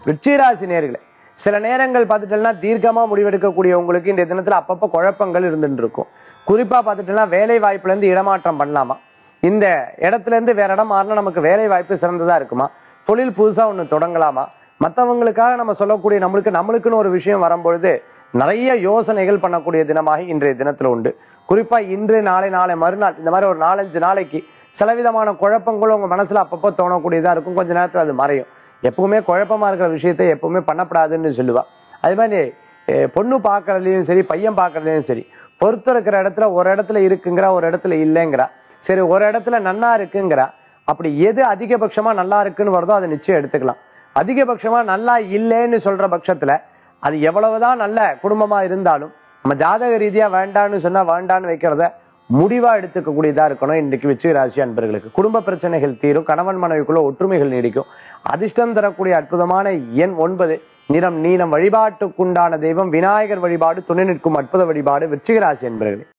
விருச்சிகராசி நேயர்களே, சில நேரங்கள் பார்த்துட்டோம்னா தீர்க்கமா முடிவெடுக்கக்கூடிய உங்களுக்கு இந்த தினத்துல அப்பப்போ குழப்பங்கள் இருந்துட்டு இருக்கும். குறிப்பா பார்த்துட்டோம்னா வேலை வாய்ப்புல இருந்து இடமாற்றம் பண்ணலாமா, இந்த இடத்துல இருந்து வேற இடம் மாறினா நமக்கு வேலை வாய்ப்பு சிறந்ததா இருக்குமா, தொழில் புதுசா ஒண்ணு தொடங்கலாமா, மற்றவங்களுக்காக நம்ம சொல்லக்கூடிய நம்மளுக்குன்னு ஒரு விஷயம் வரும்பொழுது நிறைய யோசனைகள் பண்ணக்கூடிய தினமாக இன்றைய தினத்துல உண்டு. குறிப்பா இன்று நாளை நாளை மறுநாள் இந்த மாதிரி ஒரு 4-5 நாளைக்கு சிலவிதமான குழப்பங்களும் உங்க மனசுல அப்பப்போ தோணக்கூடியதா இருக்கும். கொஞ்ச நேரத்துல அது மறையும். எப்பவுமே குழப்பமா இருக்கிற விஷயத்தை எப்பவுமே பண்ணப்படாதுன்னு சொல்லுவா. அது மாதிரி பொண்ணு பார்க்கறதுலயும் சரி, பையன் பார்க்கறதுலயும் சரி, பொறுத்த இருக்கிற இடத்துல ஒரு இடத்துல இருக்குங்கிற, ஒரு இடத்துல இல்லைங்கிறா. சரி, ஒரு இடத்துல நல்லா இருக்குங்கிறா. அப்படி எது அதிகபட்சமா நல்லா இருக்குன்னு வருதோ அதை நிச்சயம் எடுத்துக்கலாம். அதிகபட்சமா நல்லா இல்லைன்னு சொல்ற பட்சத்துல அது எவ்வளவுதான் நல்ல குடும்பமா இருந்தாலும் நம்ம ஜாதக ரீதியா வேண்டான்னு சொன்னா வேண்டான்னு வைக்கிறத முடிவா எடுத்துக்க கூடியதா இருக்கணும். இன்றைக்கு விருச்சிக ராசி அன்பர்களுக்கு குடும்ப பிரச்சனைகள் தீரும், கணவன் மனைவிக்குள்ள ஒற்றுமைகள் நீடிக்கும். அதிர்ஷ்டம் தரக்கூடிய அற்புதமான எண் 9, நிறம் நீலம். வழிபாட்டுக்குண்டான தெய்வம் விநாயகர் வழிபாடு, துணை நிற்கும் அற்புத வழிபாடு விருச்சிக ராசி அன்பர்களே.